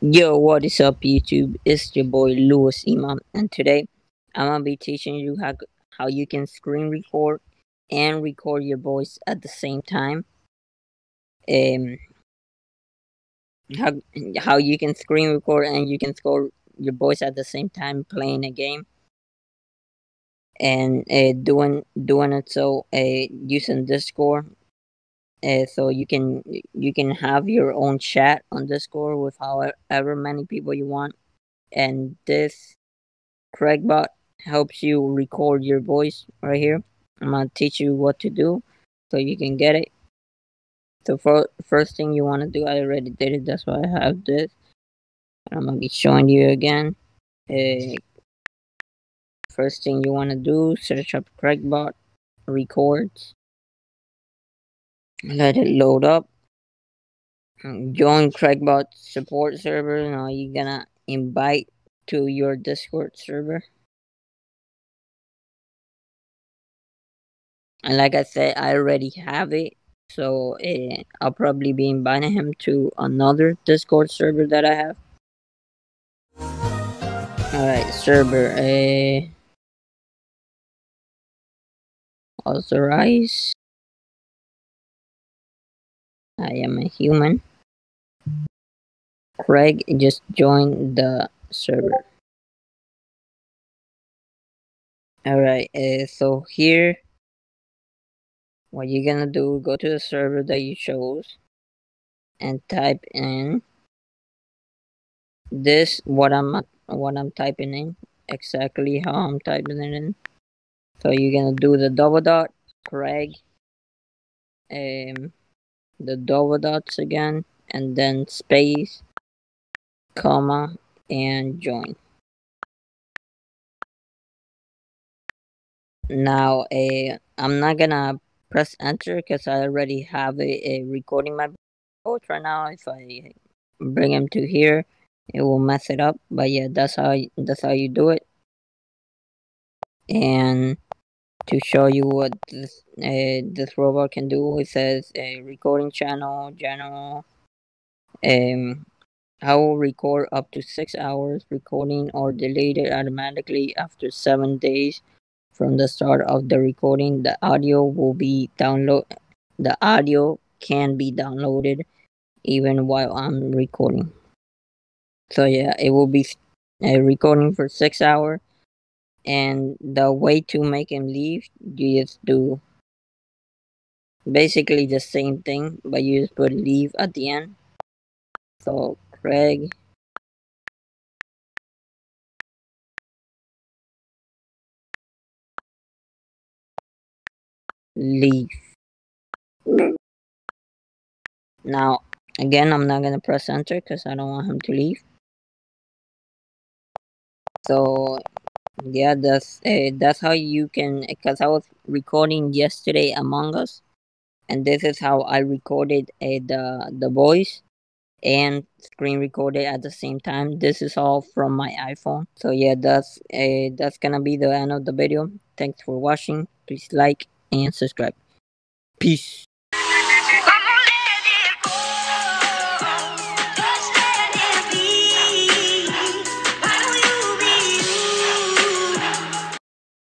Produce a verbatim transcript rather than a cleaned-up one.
Yo, what is up, YouTube? It's your boy Louis Imam, and today I'm gonna be teaching you how how you can screen record and record your voice at the same time. Um, how how you can screen record and you can score your voice at the same time playing a game, and uh, doing doing it so uh, using Discord. Uh, so you can you can have your own chat on Discord with however many people you want, and this Craigbot helps you record your voice right here. I'm gonna teach you what to do so you can get it. So for first thing you want to do, I already did it. That's why I have this. I'm gonna be showing you again. Uh, first thing you want to do, search up Craigbot records. Let it load up. Join Craigbot support server. Now you're gonna invite to your Discord server. And like I said, I already have it. So uh, I'll probably be inviting him to another Discord server that I have. Alright, server. Uh, authorize. I am a human. Craig just joined the server. Alright, uh, so here, what you're gonna do, go to the server that you chose and type in this, what I'm what I'm typing in, exactly how I'm typing it in. So you're gonna do the double dot, Craig, um, the double dots again, and then space, comma, and join. Now, uh, I'm not gonna press enter because I already have a, a recording my voice right now. If I bring him to here, it will mess it up. But yeah, that's how that's how you do it. And to show you what this uh, this robot can do, it says a recording channel, general. Um, I will record up to six hours recording or delete it automatically after seven days from the start of the recording. The audio will be download. The audio can be downloaded even while I'm recording. So yeah, it will be uh, recording for six hours. And the way to make him leave, you just do basically the same thing, but you just put leave at the end. So Craig. Leave. Now, again, I'm not gonna press enter because I don't want him to leave. So, yeah, that's uh, that's how you can. Because I was recording yesterday Among Us, and this is how I recorded uh, the the voice and screen recorded at the same time. This is all from my iPhone. So yeah, that's uh, that's gonna be the end of the video. Thanks for watching. Please like and subscribe. Peace.